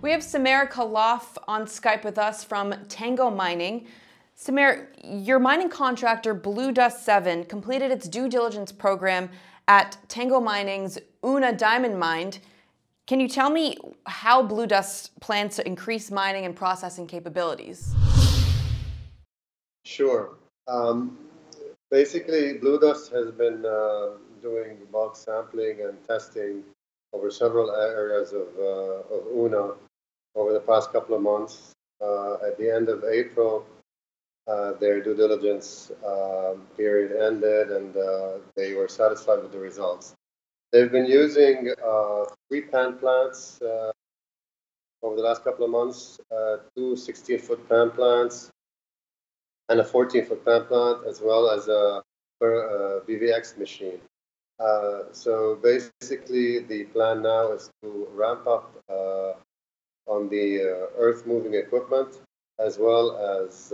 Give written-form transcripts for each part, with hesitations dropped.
We have Samer Khalaf on Skype with us from Tango Mining. Samer, your mining contractor Bluedust 7 completed its due diligence program at Tango Mining's Oena diamond mine. Can you tell me how Bluedust plans to increase mining and processing capabilities? Sure. Basically, Bluedust has been doing bulk sampling and testing over several areas of Oena over the past couple of months. At the end of April, their due diligence period ended, and they were satisfied with the results. They've been using 3 pan plants over the last couple of months, 2 16-foot pan plants and a 14-foot pan plant, as well as a BVX machine. So basically, the plan now is to ramp up on the earth-moving equipment, as well as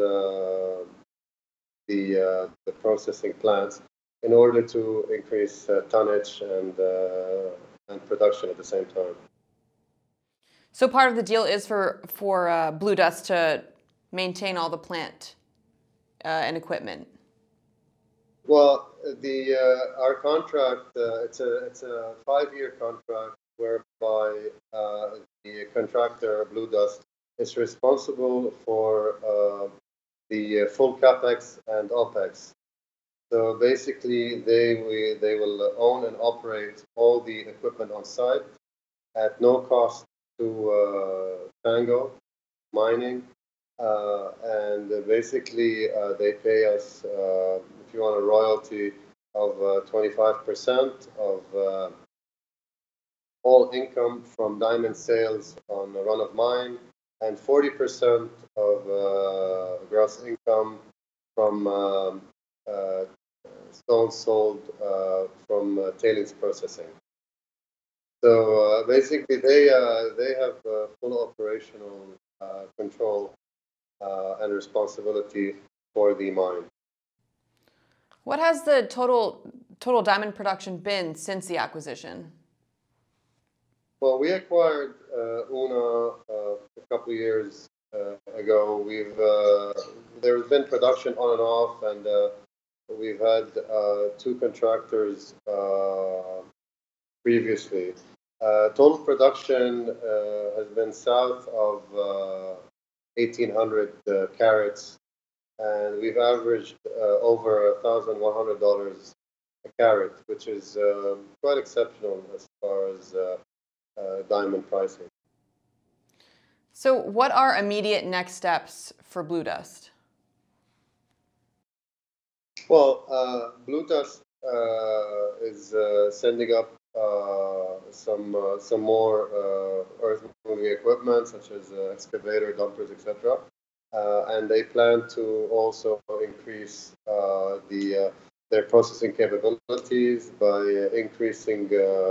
the processing plants, in order to increase tonnage and production at the same time. So part of the deal is for Bluedust to maintain all the plant and equipment. Well, our contract, it's a 5-year contract whereby the contractor, Bluedust, is responsible for the full CapEx and OpEx. So basically, they will own and operate all the equipment on site at no cost to Tango Mining. And basically, they pay us, if you want, a royalty of 25% of all income from diamond sales on the run of mine, and 40% of gross income from stones sold from tailings processing. So basically, they have full operational control and responsibility for the mine. What has the total diamond production been since the acquisition? Well, we acquired Oena a couple of years ago. There's been production on and off, and we've had 2 contractors previously. Total production has been south of 1,800 carats, and we've averaged over $1,100 a carat, which is quite exceptional as far as diamond pricing. So what are immediate next steps for Bluedust? Well, Bluedust is sending up some more earth-moving equipment, such as excavator, dumpers, etc. And they plan to also increase their processing capabilities by increasing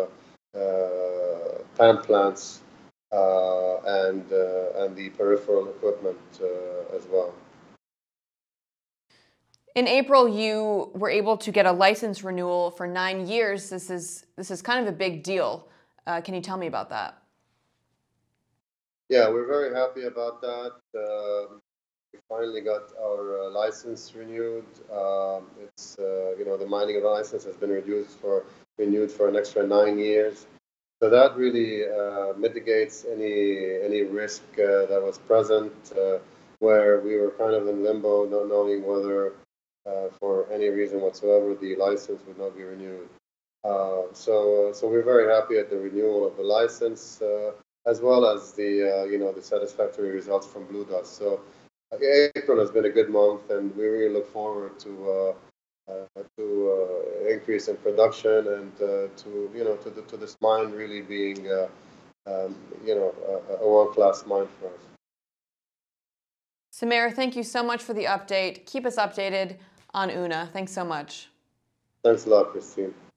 pan plants and the peripheral equipment as well. In April, you were able to get a license renewal for 9 years. This is kind of a big deal. Can you tell me about that? Yeah, we're very happy about that. We finally got our license renewed. It's the mining license has been renewed for an extra 9 years. So that really mitigates any risk that was present, where we were kind of in limbo, not knowing whether for any reason whatsoever the license would not be renewed. So we're very happy at the renewal of the license, as well as the satisfactory results from Bluedust. So April has been a good month, and we really look forward to increase in production and to this mine really being a world-class mine for us. Samer, thank you so much for the update. Keep us updated on Oena. Thanks so much. Thanks a lot, Christine.